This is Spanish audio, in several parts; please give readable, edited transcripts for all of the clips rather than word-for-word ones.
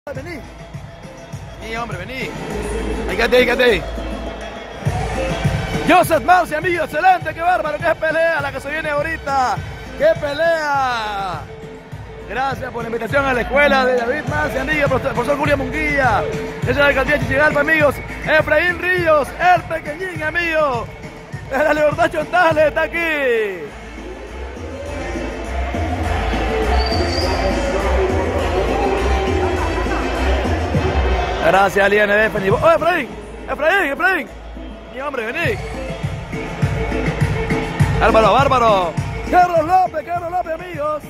Vení. Sí, hombre, vení. Quédate ahí. Joseph Marcia, amigo, excelente, qué bárbaro, qué pelea la que se viene ahorita. ¡Qué pelea! Gracias por la invitación a la escuela de David Marcia, amigo, profesor Julio Munguía. Esa es la alcaldía de Chichigalpa, amigos. Efraín Ríos, el pequeñín, amigo. De la Libertad Chontales, está aquí. Gracias al IND. ¡Oh, Efraín! Mi hombre, vení. Bárbaro. Carlos López, amigos.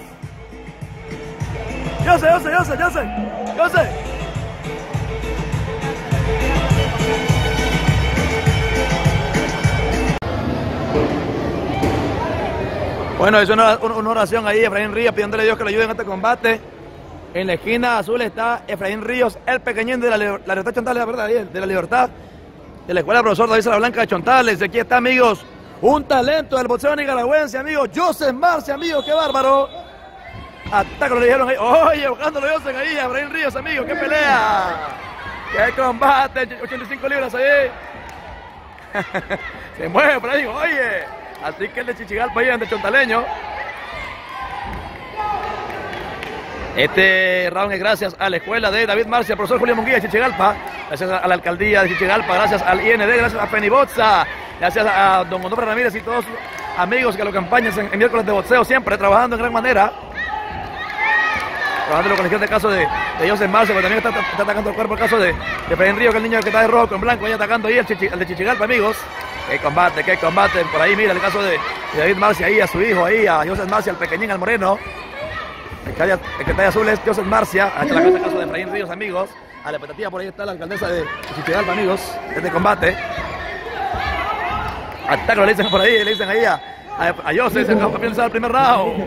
Yo sé. Bueno, es una oración ahí, Efraín Ríos, pidiéndole a Dios que le ayude en este combate. En la esquina azul está Efraín Ríos, el pequeñín de la Libertad Chontales, ¿verdad? De la Libertad, de la Escuela Profesor David Salablanca de Chontales. Aquí está, amigos, un talento del boxeo nicaragüense, amigos. Joseph Marcia, amigos, qué bárbaro. Ataque, lo dijeron ahí. Oye, buscándolo Joseph ahí, Efraín Ríos, amigos, qué pelea. Qué combate, 85 libras ahí. Se mueve por ahí, oye. Así que el de Chichigalpa ahí, el de chontaleño. Este round es gracias a la escuela de David Marcia, profesor Julio Munguía de Chichigalpa, gracias a la alcaldía de Chichigalpa, gracias al IND, gracias a Feniboza, gracias a don Onofre Ramírez y todos sus amigos que lo acompañan en miércoles de boxeo, siempre trabajando en gran manera. Trabajando con el caso de Joseph Marcia, pero también está atacando el cuerpo el caso de Efraín Ríos, que es el niño que está de rojo con blanco, ahí atacando ahí el de Chichigalpa, amigos. Qué combate, por ahí mira el caso de David Marcia, ahí a su hijo, ahí a Joseph Marcia, el pequeñín, al moreno. El que está de azul es Joseph Marcia, a la caso de Efraín Ríos, amigos. A la expectativa por ahí está la alcaldesa de Chichigalpa, amigos, este combate. Ataque, le dicen por ahí, le dicen ahí a Joseph, se va a pensar el primer round.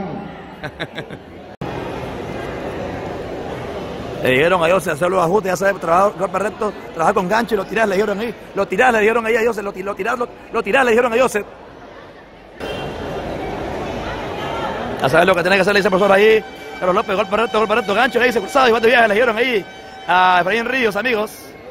Le dijeron a Joseph hacer los ajustes, ya sabe, trabajar golpe recto, trabajar con gancho y lo tirás, le dijeron ahí. Lo tirás, le dijeron ahí a Joseph, lo tirás, le dijeron a Joseph. A saber lo que tiene que hacer, le dice el profesor ahí. Carlos López, golpe recto, gancho, le dice cruzado y va de viaje, le dijeron ahí a Efraín Ríos, amigos.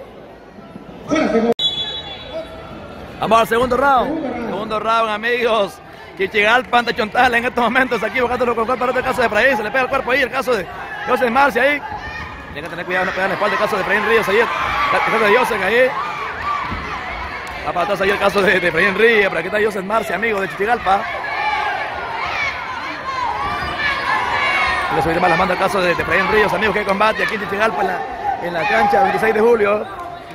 Vamos al segundo round, amigos. Chichigalpa ante Chontales en estos momentos, aquí buscándolo con golpe recto, el caso de Efraín, se le pega el cuerpo ahí, el caso de Joseph Marcia ahí. Tiene que tener cuidado, no pegar en la espalda, el caso de Efraín Ríos ahí, el caso de Joseph ahí. Va para atrás ahí el caso de Efraín Ríos, pero aquí está Joseph Marcia, amigo de Chichigalpa. Le subiré más las manos al caso de Efraín Ríos, amigos, que combate aquí en Chichigalpa en la cancha 26 de julio.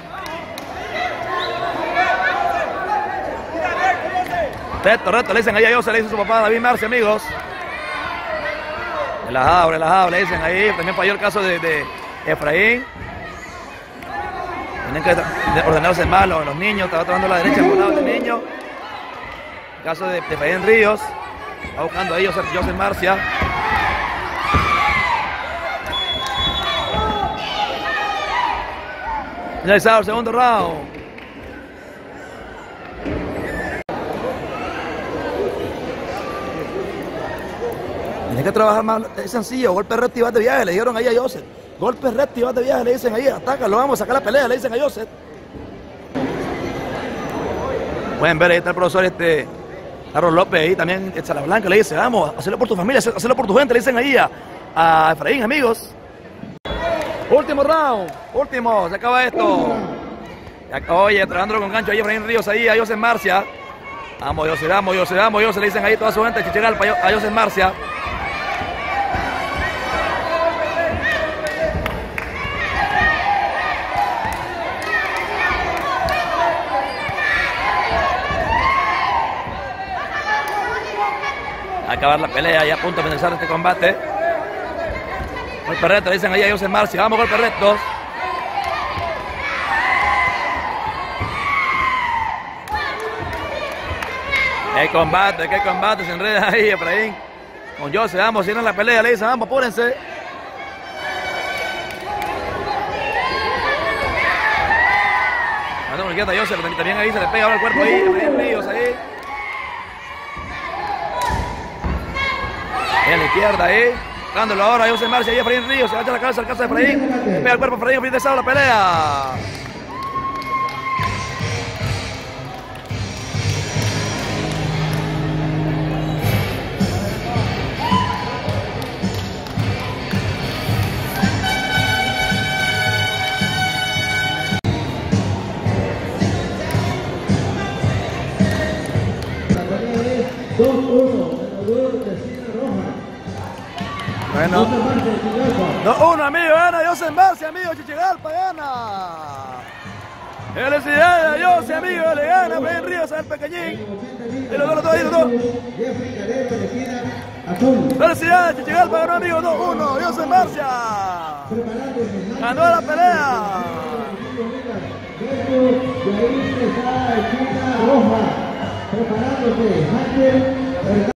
Reto, le dicen ahí a Joseph, le dice su papá David Marcia, amigos. Relajado, le dicen ahí. También falló el caso de Efraín. Tienen que ordenarse más los niños, estaba tomando la derecha por lado del niño. El caso de Efraín Ríos. Va buscando ahí Joseph Marcia. Finalizado el segundo round. Tienes que trabajar más, es sencillo, golpe recto y vas de viaje, le dijeron ahí a Joseph. Golpe recto y vas de viaje, le dicen ahí, atácalo, vamos a sacar la pelea, le dicen a Joseph. Pueden ver, ahí está el profesor Carlos López, ahí también Salablanca, le dice, vamos, hacerlo por tu familia, hacerlo por tu gente, le dicen ahí a Efraín, amigos. Último round, se acaba esto. Oye, trabajándolo con gancho ahí Efraín Ríos, ahí a Joseph Marcia. Vamos, Joseph, le dicen ahí toda su gente, Chichigalpa, a Joseph Marcia. A acabar la pelea, ya a punto de finalizar este combate. Golpe recto, le dicen ahí a Joseph Marcia. Vamos, golpe recto. Qué combate, se enreda ahí Efraín. Con Joseph, vamos, cierran la pelea, le dicen, vamos, apúrense. Manda con izquierda Joseph, también ahí se le pega ahora el cuerpo ahí, Efraín Ríos ahí. En la izquierda ahí. Buscándolo ahora, José Marcia y Efraín Ríos. Se va a echar la cabeza al caso de Efraín. Pega el cuerpo Efraín, Efraín desea la pelea. Bueno, 2-1, amigo, gana José Marcia, amigo, Chichigalpa gana. Felicidades a José, amigo, le gana Efraín Ríos al pequeñín. Y los dos. Felicidades, Chichigalpa ganó, amigo, 2-1, José Marcia. Ganó la pelea. Preparándose,